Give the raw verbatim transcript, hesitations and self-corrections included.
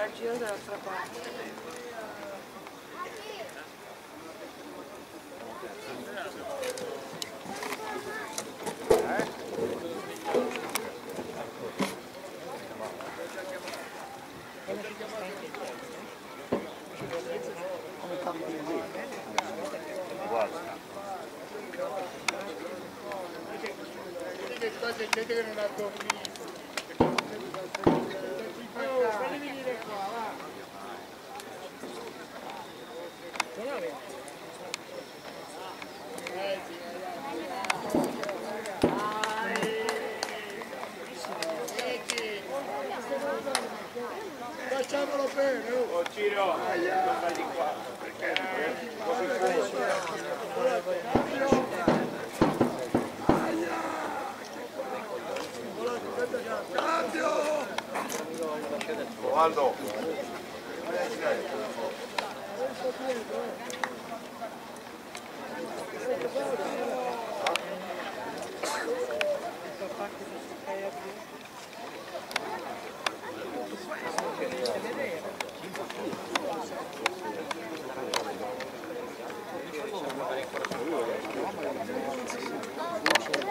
al giro dall'altra parte. C'è gente che non ha dormito. Oh, fammi venire qua, va. Eh sì, facciamolo bene, oh. Oh Ciro, non vai di qua, perché Cambio! Aldo,